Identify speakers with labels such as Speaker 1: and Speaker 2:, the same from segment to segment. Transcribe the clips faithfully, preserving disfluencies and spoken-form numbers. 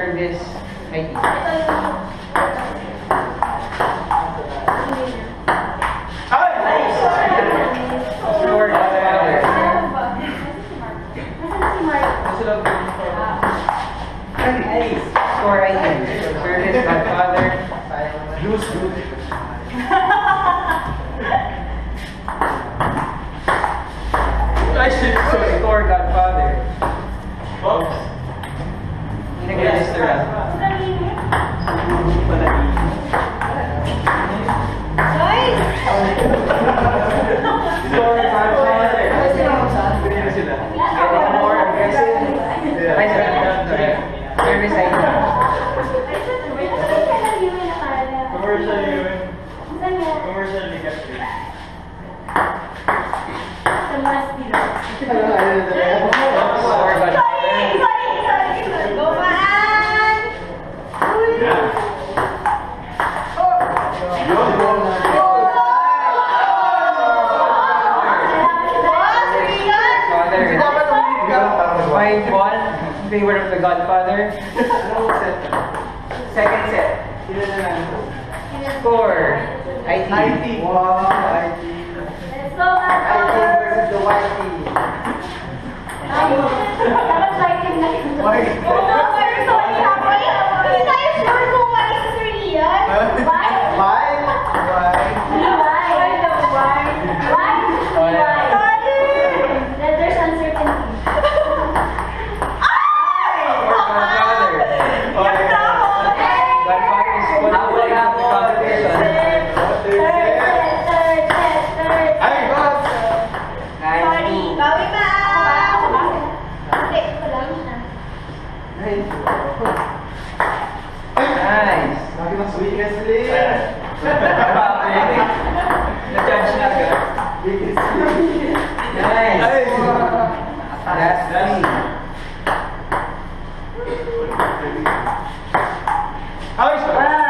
Speaker 1: service, I T. Score, Godfather. Score, I T. Service, Godfather.
Speaker 2: Lose, lose.
Speaker 1: I should score, Godfather.
Speaker 2: Oops.
Speaker 1: Nag-register ako. Score, Godfather. Getting more aggressive. Ay, sorry. Service, I T.
Speaker 2: Commercial yun. Commercial legacy.
Speaker 1: Score, Godfather. Five one in favor of the Godfather. Second set. Score. I T.
Speaker 2: I T. Wow, I T. I T versus the Y T.
Speaker 1: Nice.
Speaker 2: Lagi mas weakness list.
Speaker 1: Na-judge na agad. Nice. Last three.
Speaker 2: Nice.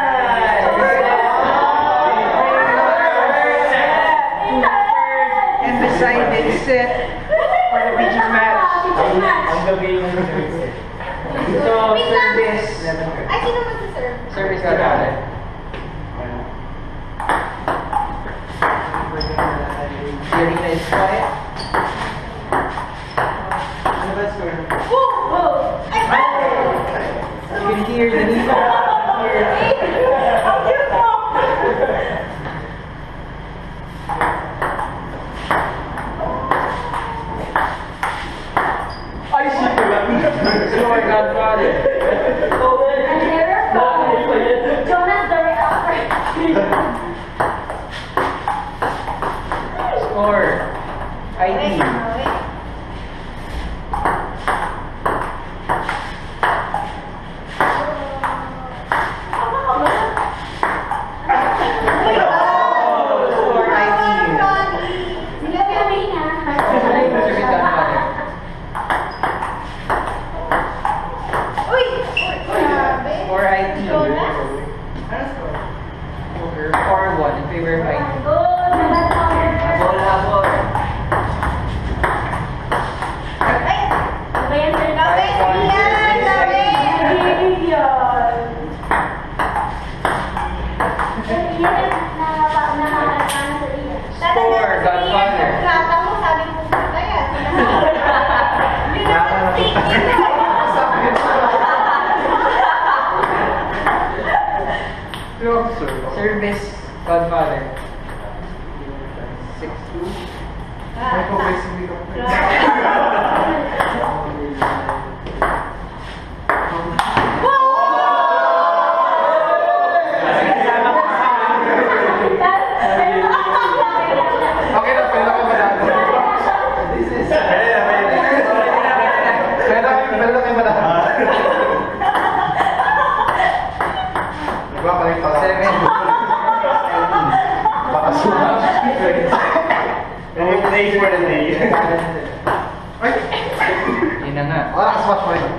Speaker 1: And decided set for the beach match.
Speaker 2: Ang gabi yung
Speaker 1: So, service.
Speaker 3: Ay, sino mag-serve?
Speaker 1: Service ka natin. Serena is quiet.
Speaker 2: ano ba score?
Speaker 3: Oh! Oh! Ay!
Speaker 1: You can hear the Nina.
Speaker 3: Ang cute mo!
Speaker 2: Ay, shit ko lang.
Speaker 1: Score, Godfather.
Speaker 3: I never thought. Jonas, the rapper.
Speaker 1: Score. I T.
Speaker 3: Wait, wait.
Speaker 1: Score, I T.
Speaker 3: Sila kami na.
Speaker 1: Service Godfather.
Speaker 3: Uy! Grabe.
Speaker 1: Score, I T.
Speaker 3: Jonas?
Speaker 2: Ano score?
Speaker 1: four one in favor of I T.
Speaker 3: Good.
Speaker 1: Habol, habol.
Speaker 3: Ay! Ano yan, sir? Gabi! Yan! Gabi! Yan!
Speaker 1: Score, Godfather.
Speaker 3: Kata mo, sabi mo sa kaya.
Speaker 1: Service, Godfather. six two.
Speaker 2: May pag-base hindi ko. Okay na, pwede ako malalo. This is... Pwede na, pwede na. Pwede na, pwede na kayo malalo. Nagbabalik pa lang.
Speaker 1: seven.
Speaker 2: Pakasuha. Yung play for the day. Ay!
Speaker 1: Yun na nga.
Speaker 2: Wala ka smash mo yun.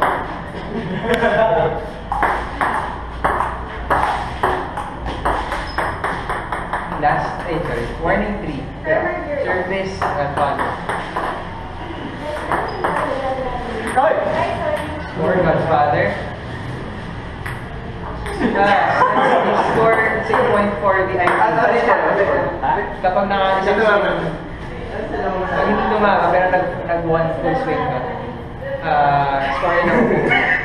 Speaker 1: Last, ay sorry, warning three. Service, Godfather.
Speaker 2: Ay!
Speaker 1: Score, Godfather. Ah, score six point four the I Q.
Speaker 2: Ano rin siya?
Speaker 1: Kapag naka-isang
Speaker 2: Ito naman.
Speaker 1: pag hindi tumama pero nag, nag one full swing ka, ah, score yun ako.